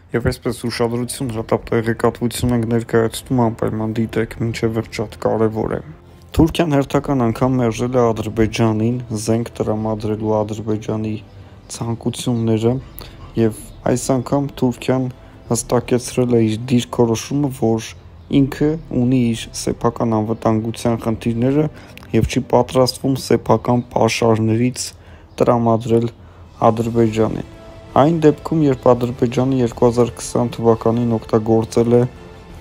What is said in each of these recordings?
Եվ այսպես ուշադրություն հատապ տեղեկատվություն ենք ներկայացնում անպայման դիտեք, մինչև վերջ շատ կարևոր է։ Թուրքիան հերթական անգամ մերժել է Ադրբեջանին զենք տրամադրելու Ադրբեջանի ցանկությունները եւ այս անգամ Թուրքիան հստակեցրել է իր դիրքորոշումը, որ ինքը ունի իր սեփական անվտանգության խնդիրները եւ չի պատրաստվում սեփական պաշարներից տրամադրել Ադրբեջանին։ Այն դեպքում, երբ Ադրբեջանը 2020 թվականին օգտագործել է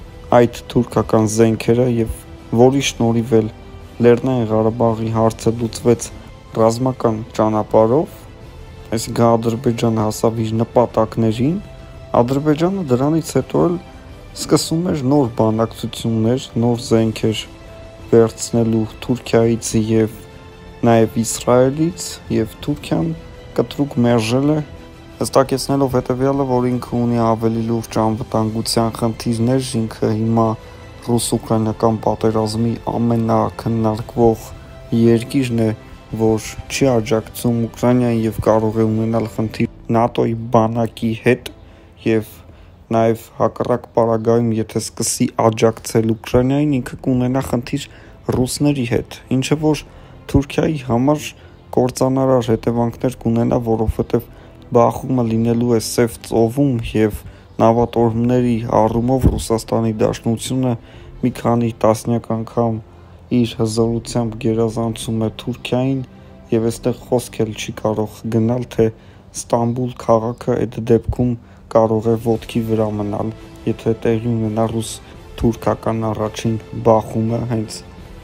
այդ թուրքական զենքերը եւ որի շնորհիվ էլ Լեռնային Ղարաբաղի հարցը լուծվեց ռազմական ճանապարհով, այսինքն Ադրբեջանը հասավ իր նպատակներին, Ադրբեջանը դրանից հետո էլ սկսում էր նոր բանակցություններ, նոր զենքեր վերցնելու Թուրքիայից եւ նաեւ Իսրայելից եւ Թուրքիան կտրուկ մերժել է, հստակեցնելով հետևյալը, որ ինքը ունի ավելի լուրջ անվտանգության խնդիրներ, ինքը հիմա ռուս-ուկրաինական պատերազմի ամենակննարկվող երկիրն է, որ չի աջակցում Ուկրաինային եւ կարող է ունենալ խնդիր ՆԱՏՕ-ի բանակի հետ եւ նաեւ հակառակ պարագայում, եթե սկսի աջակցել Ուկրաինային, ինքը կունենա խնդիր ռուսների հետ, ինչը որ Թուրքիայի համար կործանարար հետևանքներ կունենա, որովհետեւ Բախումը լինելու է Սև ծովում եւ նավատորմների առումով Ռուսաստանի Դաշնությունը մի քանի տասնյակ անգամ իր հզորությամբ գերազանցում է Թուրքիային եւ այստեղ խոսք էլ չի կարող գնալ, թե Ստամբուլ քաղաքը այդ դեպքում կարող է ոտքի վրա մնալ, եթե տեղի ունենա ռուս-թուրքական առաջին բախումը հենց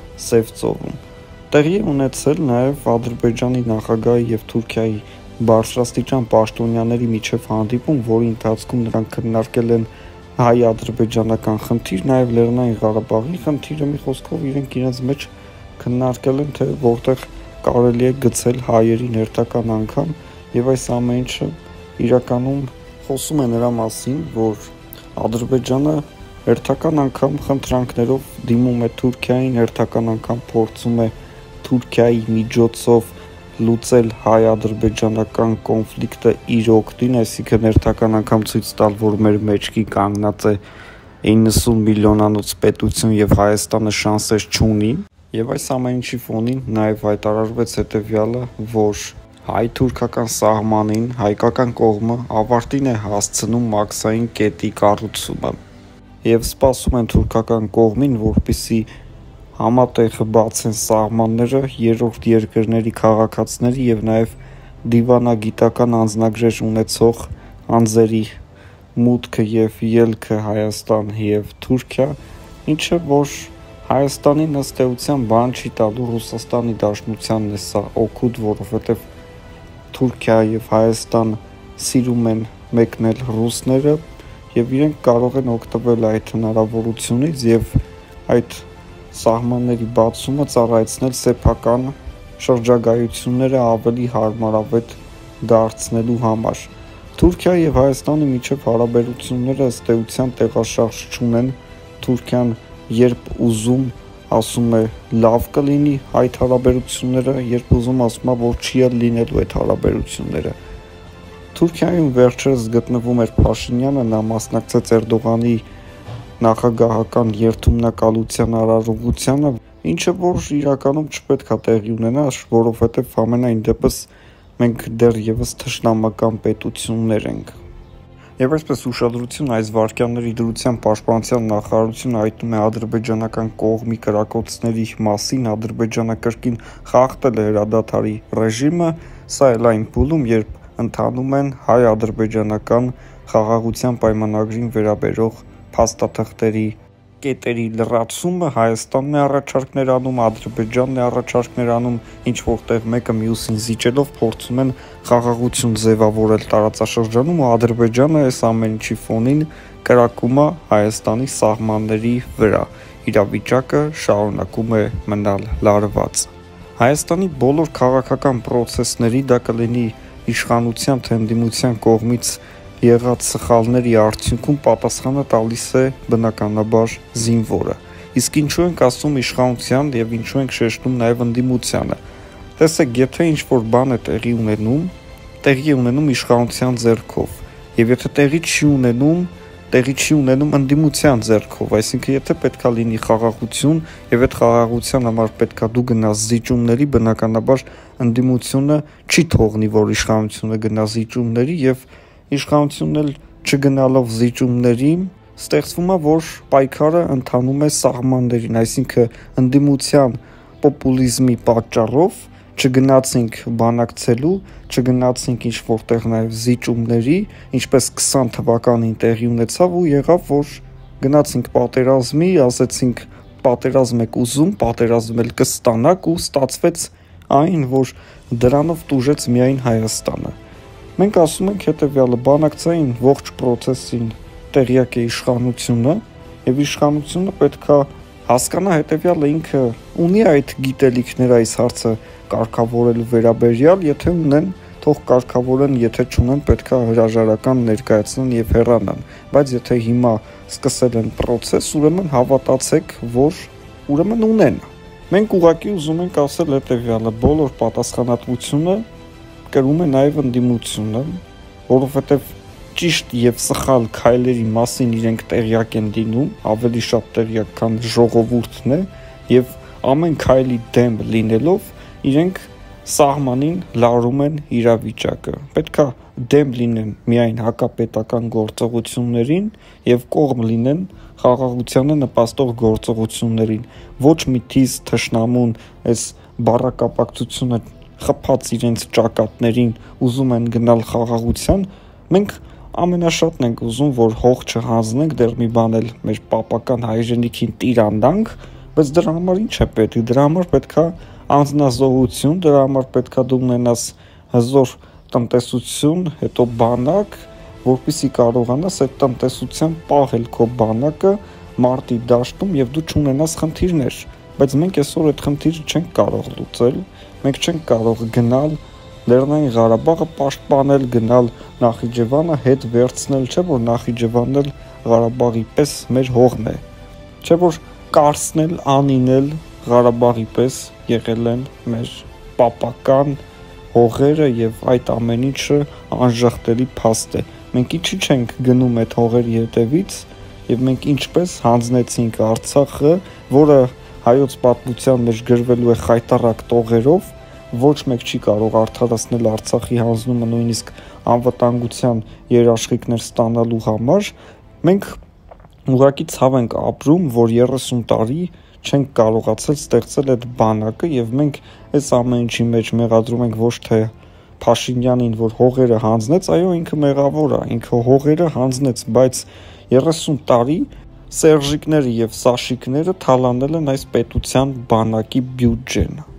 Սև ծովում։ Տեղի ունեցել նաեւ Ադրբեջանի նախագահի եւ Թուրքիայի բարձրաստիճան պաշտոնյաների միջև հանդիպում, որի ընթացքում նրանք քննարկել են հայ-ադրբեջանական խնդիր, նաև Լեռնային Ղարաբաղի խնդիրը, մի խոսքով իրենք իրենց մեջ քննարկել են, թե որտեղ կարելի է գցել հայերին հերթական անգամ, եւ այս ամեն ինչը իրականում խոսում է նրա մասին, որ Ադրբեջանը հերթական անգամ խնդրանքներով դիմում է Թուրքիային, հերթական անգամ փորձում է Թուրքիայի միջոցով լուծել հայ-ադրբեջանական կոնֆլիկտը իր օգտին, այսինքն հերթական անգամ ցույց տալ, որ մեր մեջքի կանգնած է 90 միլիոնանոց պետություն եւ Հայաստանը շանսեր չունի, եւ այս ամեն ինչի ֆոնին նաեւ հայտարարվեց հետեւյալը, որ հայ-թուրքական սահմանին հայկական կողմը ավարտին է հասցնում մաքսային կետի կառուցումը եւ սպասում են թուրքական կողմին, որպեսզի համատեղ բացեն սահմանները երրորդ երկրների քաղաքացիների եւ նաեւ դիվանագիտական անձնագրեր ունեցող անձերի մուտքը եւ ելքը Հայաստան եւ Թուրքիա, ինչը որ Հայաստանին ըստ էության բան չի տալու, Ռուսաստանի Դաշնությանն է սա օգուտ, որովհետեւ Թուրքիա եւ Հայաստան սիրում են մեկնել ռուսները եւ իրենք կարող են օգտվել այդ հնարավորությունից եւ այդ սահմանների բացումը ծառայեցնել սեփական շրջագայությունները ավելի հարմարավետ դարձնելու համար։ Թուրքիա եւ Հայաստանի միջև հարաբերությունները ըստ էության տեղաշարժ չունեն, Թուրքիան երբ ուզում ասում է լավ կլինի այդ հարաբերությունները, երբ ուզում ասում է որ չի լինելու այդ հարաբերությունները։ Թուրքիայում վերջերս գտնվում էր Փաշինյանը, նա մասնակցեց Էրդողանի նախագահական երթումնակալության արարողությանը, ինչը որ իրականում չպետք է տեղի ունենա, որովհետև ամենայն դեպս մենք դեռևս թշնամական պետություններ ենք։ Եվ այսպես ուշադրություն այս վարկյանների դրությամբ Պաշտպանության նախարարությունը հայտնում է ադրբեջանական կողմի կրակոցների մասին, Ադրբեջանը կրկին խախտել է հրադադարի ռեժիմը, սա էլ այն փուլում, երբ ընթանում են հայ-ադրբեջանական խաղաղության պայմանագրին վերաբերող փաստաթղթերի կետերի լրացումը, Հայաստանն է առաջարկներ անում, Ադրբեջանն է առաջարկներ անում, ինչ որտեղ մեկը մյուսին զիջելով փորձում են խաղաղություն ձևավորել տարածաշրջանում ու Ադրբեջանը այս ամեն ինչի ֆոնին կրակում է Հայաստանի սահմանների վրա։ Իրավիճակը շարունակում է մնալ լարված։ Հայաստանի բոլոր քաղաքական process-ների դա կլինի իշխանության թե ընդդիմության կողմից եղած սխալների արդյունքում պատասխանը տալիս է բնականաբար զինվորը։ Իսկ ինչու ենք ասում իշխանության եւ ինչու ենք շեշտում նաեւ ընդդիմությանը։ Տեսեք, եթե ինչ-որ բան է տեղի ունենում իշխանության ձեռքով, եւ եթե տեղի չի ունենում ընդդիմության ձեռքով, այսինքն եթե պետքա լինի խաղաղություն եւ այդ խաղաղության համար պետքա դու գնաս զիջումների, բնականաբար ընդդիմությունը չի թողնի, որ իշխանությունը գնա զիջումների եւ իշխանությունն էլ չգնալով զիջումների ստեղծվում է, որ պայքարը ընթանում է սահմաններին, այսինքն ընդդիմության պոպուլիզմի պատճառով չգնացինք բանակցելու, չգնացինք ինչ որտեղ նաև զիջումների, ինչպես 20 թվականին տեղի ունեցավ ու եղավ, որ գնացինք պատերազմի, ասեցինք պատերազմ եք ուզում, պատերազմ էլ կստանաք ու ստացվեց այն, որ դրանով տուժեց միայն Հայաստանը։ Մենք ասում ենք հետևյալը, բանակցային ողջ process-ին տեղյակ է իշխանությունը եւ իշխանությունը պետքա հասկանա հետևյալը, ինքը ունի այդ գիտելիքները այս հարցը կարգավորելու վերաբերյալ, եթե ունեն, թող կարգավորեն, եթե չունեն, պետքա հրաժարական ներկայացնեն եւ հեռանան, բայց եթե հիմա սկսել են process, ուրեմն հավատացեք, որ ուրեմն ունեն։ Մենք ուղղակի ուզում ենք ասել հետևյալը, բոլոր պատասխանատվությունը կրում է նաեւ ընդդիմությունը, որովհետեւ ճիշտ եւ սխալ քայլերի մասին իրենք տեղյակ են լինում, ավելի շատ տեղյակ, քան ժողովուրդն է, եւ ամեն քայլի դեմ լինելով իրենք սահմանին լարում են իրավիճակը։ Պետքա դեմ լինեն միայն հակապետական գործողություններին եւ կողմ լինեն խաղաղությանը նպաստող գործողություններին։ Ոչ մի թիզ թշնամուն այս բառակապակցությունը խփած իրենց ճակատներին ուզում են գնալ խաղաղության, մենք ամենաշատն ենք ուզում, որ հող չհանձնենք, դեռ մի բան էլ մեր պապական հայրենիքին տիրանանք, բայց դրա համար ինչ է պետք, դրա համար պետքա անձնազոհություն, դրա համար պետքա դու ունենաս հզոր տնտեսություն, հետո բանակ, որպեսզի կարողանաս այդ տնտեսության պահել քո բանակը մարտի դաշտում եւ դու չունենաս խնդիրներ, բայց մենք այսօր այդ խնդիրը չենք կարող լուծել, մենք չենք կարող գնալ Լեռնային Ղարաբաղը պաշտպանել, գնալ Նախիջևանը հետ վերցնել, չէ՞ որ Նախիջևանն էլ Ղարաբաղի պես մեր հողն է, չէ՞ որ Կարսնել, Անինել Ղարաբաղի պես եղել են մեր պապական հողերը եւ այդ ամեն ինչը անժխտելի փաստ է։ Մենք ինչի չենք գնում այդ հողերի հետևից եւ մենք ինչպես հանձնեցինք Արցախը, որը հայոց պատմության մեջ գրվելու է խայտառակ տողերով, ոչ մեկ չի կարող արդարացնել Արցախի հանձնումը նույնիսկ անվտանգության երաշխիքներ ստանալու համար, մենք ուղղակի ցավ ենք ապրում, որ 30 տարի չենք կարողացել ստեղծել այդ բանակը եւ մենք այս ամեն ինչի մեջ մեղադրում ենք ոչ թե Փաշինյանին, որ հողերը հանձնեց, այո, ինքը մեղավոր է, ինքը հողերը հանձնեց, բայց 30 տարի Սերժիկները եւ Սաշիկները թալանել են այս պետության բանակի բյուջեն։